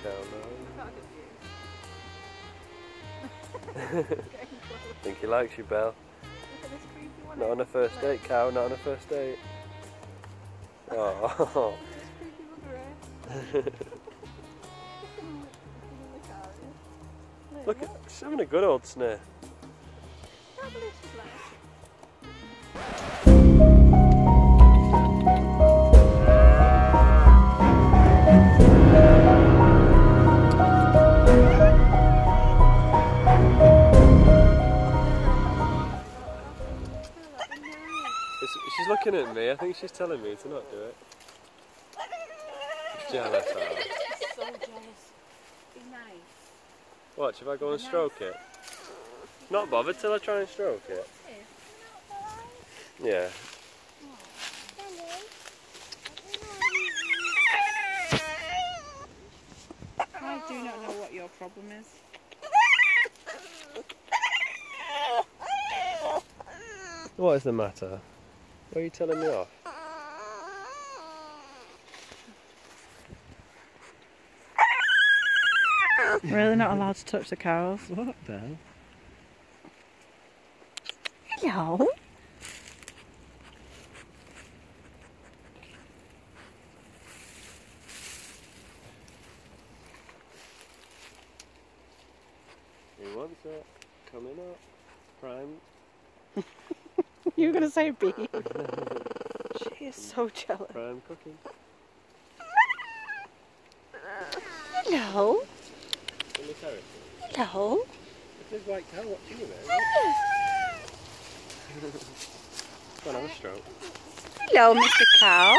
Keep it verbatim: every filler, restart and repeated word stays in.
cow now. I think he likes you, Belle. Look at this creepy one. Not on a first date, cow, not on a first date. Oh. Look, at, she's having a good old sniff. She's looking at me. I think she's telling me to not do it. She's jealous. So jealous. Be nice. Watch, if I go and stroke it. Not bothered till I try and stroke it. Yeah. I do not know what your problem is. What is the matter? Why are you telling me off? Really not allowed to touch the cows? What, Belle? Hello? He wants it. Coming up. Prime. You were going to say B. She is so jealous. Prime cooking. Hello? In the terrace. Hello? There's a white cow watching you there. Go on, have a stroke. Hello, Mister Cow.